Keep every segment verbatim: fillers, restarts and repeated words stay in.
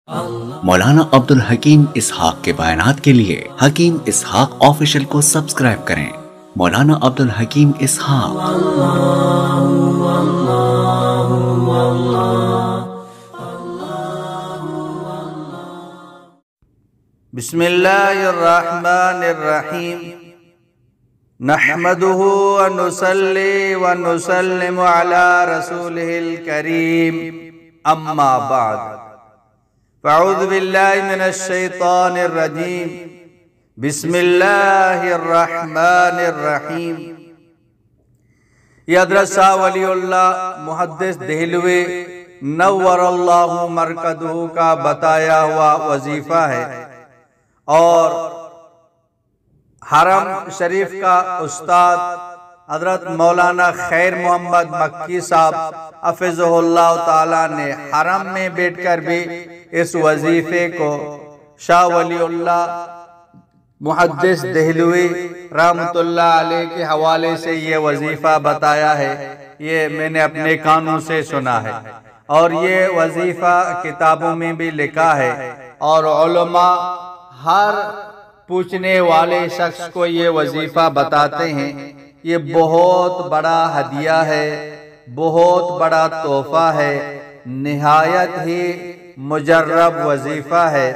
مولانا عبدالحکیم اسحاق کے بیانات کے لیے حکیم اسحاق آفیشل کو سبسکرائب کریں۔ مولانا عبدالحکیم اسحاق۔ بسم اللہ الرحمن الرحیم نحمدہ ونصلی ونسلم علی رسولہ الکریم اما بعد فاعوذ باللہ من الشیطان الرجیم بسم اللہ الرحمن الرحیم۔ یہ حضرت شاہ ولی اللہ محدث دہلوی نور اللہ مرکزہ کا بتایا ہوا وظیفہ ہے، اور حرم شریف کا استاد حضرت مولانا خیر محمد مکی صاحب حفظہ اللہ تعالیٰ نے حرم میں بیٹھ کر بھی اس وظیفے کو شاہ ولی اللہ محدث دہلوی رحمت اللہ علیہ کے حوالے سے یہ وظیفہ بتایا ہے۔ یہ میں نے اپنے کانوں سے سنا ہے، اور یہ وظیفہ کتابوں میں بھی لکھا ہے، اور علماء ہر پوچھنے والے شخص کو یہ وظیفہ بتاتے ہیں۔ یہ بہت بڑا ہدیہ ہے، بہت بڑا تحفہ ہے، نہایت ہی مجرب وظیفہ ہے۔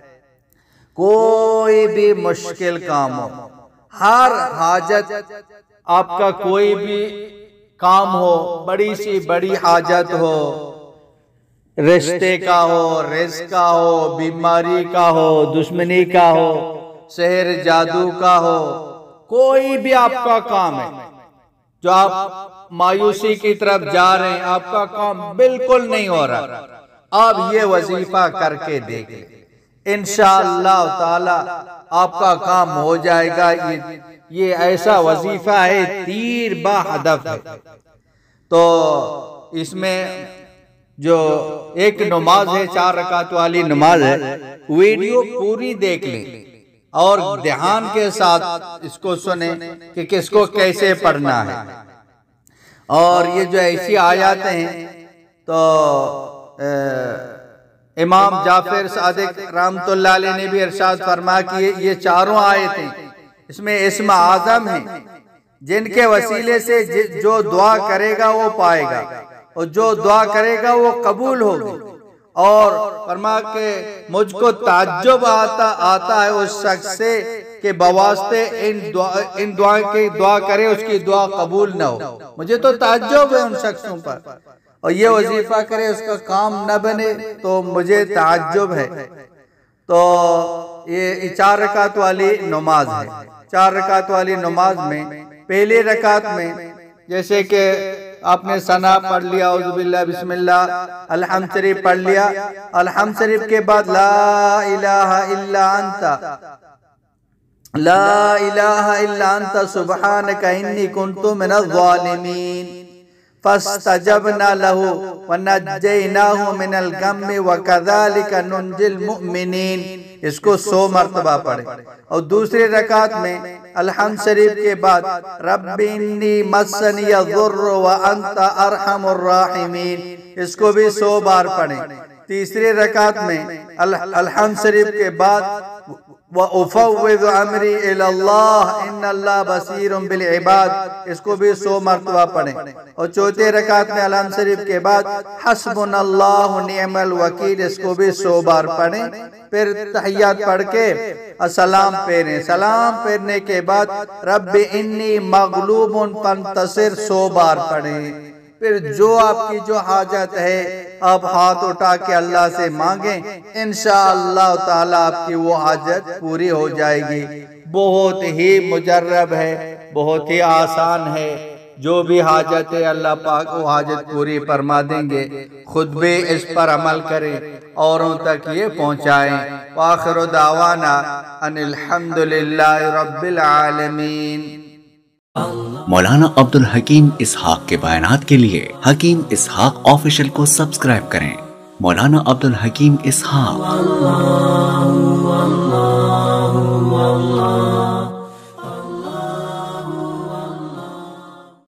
کوئی بھی مشکل کام ہو، ہر حاجت، آپ کا کوئی بھی کام ہو، بڑی سی بڑی حاجت ہو، رشتے کا ہو، رزق کا ہو، بیماری کا ہو، دشمنی کا ہو، سحر جادو کا ہو، کوئی بھی آپ کا کام ہے جو آپ مایوسی کی طرف جا رہے ہیں، آپ کا کام بالکل نہیں ہو رہا، آپ یہ وظیفہ کر کے دیکھیں، انشاءاللہ تعالی آپ کا کام ہو جائے گا۔ یہ ایسا وظیفہ ہے، تیر با ہدف ہے۔ تو اس میں جو ایک نماز ہے، چار رکعت والی نماز ہے، ویڈیو پوری دیکھ لیں اور دھیان کے ساتھ اس کو سنیں کہ کس کو کیسے پڑھنا ہے۔ اور یہ جو ایسی آیات ہیں، تو امام جعفر صادق رحمت اللہ علیہ نے بھی ارشاد فرمایا کہ یہ چاروں آیتیں اس میں اسم اعظم ہیں، جن کے وسیلے سے جو دعا کرے گا وہ پائے گا، اور جو دعا کرے گا وہ قبول ہوگی۔ اور فرما کہ مجھ کو تعجب آتا آتا ہے اس شخص سے کہ بواسطے ان دعا ان دعا کی دعا کرے اس کی دعا قبول نہ ہو۔ مجھے تو تعجب ہے ان شخصوں پر، اور یہ وظیفہ کرے اس کا کام نہ بنے تو مجھے تعجب ہے۔ تو یہ چار رکعت والی نماز ہے۔ چار رکعت والی نماز میں پہلی رکعت میں جیسے کہ آپ نے ثنا پڑھ لیا، اعوذ باللہ بسم اللہ، الحمد شریف پڑھ لیا، الحمد شریف کے بعد لا الہ الا انت لا الہ الا انت سبحانک انی کنت من الظالمین فاستجبنا له ونجیناہ من الغم وکذالک ننجی المؤمنین۔ اس کو سو مرتبہ پڑھیں۔ اور دوسری رکعت میں الحمد شریف کے بعد رب انی مسنی الضر وانت ارحم الراحمین، اس کو بھی سو بار پڑھیں۔ تیسری رکعت میں الحمد شریف کے بعد وَأُفَوِّضُ عَمْرِي إِلَى اللَّهِ إِنَّ اللَّهَ بَصِيرٌ بِالْعِبَادِ، اس کو بھی سو مرتبہ پڑھیں۔ اور چوتھے رکعت میں الحمد شریف کے بعد حسبنا اللہ نعم الوکیل، اس کو بھی سو بار پڑھیں۔ پھر تحیات پڑھ کے السلام پھیریں۔ سلام پھیرنے کے بعد رب انی مغلوب فانتصر سو بار پڑھیں۔ پھر جو آپ کی جو حاجت ہے آپ ہاتھ اٹھا کے اللہ سے مانگیں، انشاءاللہ تعالی آپ کی وہ حاجت پوری ہو جائے گی۔ بہت ہی مجرب ہے، بہت ہی آسان ہے، جو بھی حاجت ہے اللہ پاک وہ حاجت پوری فرما دیں گے۔ خود بھی اس پر عمل کریں، اوروں تک یہ پہنچائیں۔ وآخر دعوانا ان الحمدللہ رب العالمین۔ مولانا عبدالحکیم اسحاق کے بیانات کے لیے حکیم اسحاق آفیشل کو سبسکرائب کریں۔ مولانا عبدالحکیم اسحاق۔